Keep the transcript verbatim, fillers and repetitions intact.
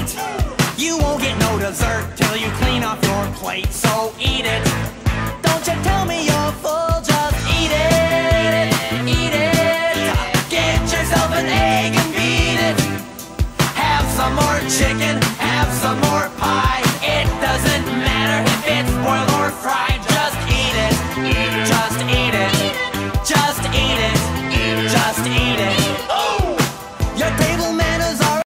eat. You won't get no dessert till you clean off your plate, so eat it. Don't you tell me you're full, just eat it. Eat it. Get yourself an egg and beat it. Have some more chicken, have some more pie. It doesn't matter if it's boiled or fried, just eat it. Just eat it.